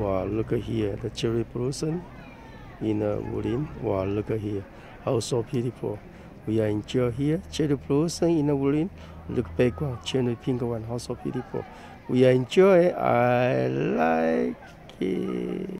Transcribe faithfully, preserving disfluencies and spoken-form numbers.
Wow, look here, the cherry blossom in the woodland. Wow, look here, how so beautiful. We are enjoy here, cherry blossom in the woodland. Look background, cherry pink one, how so beautiful. We are enjoy. I like it.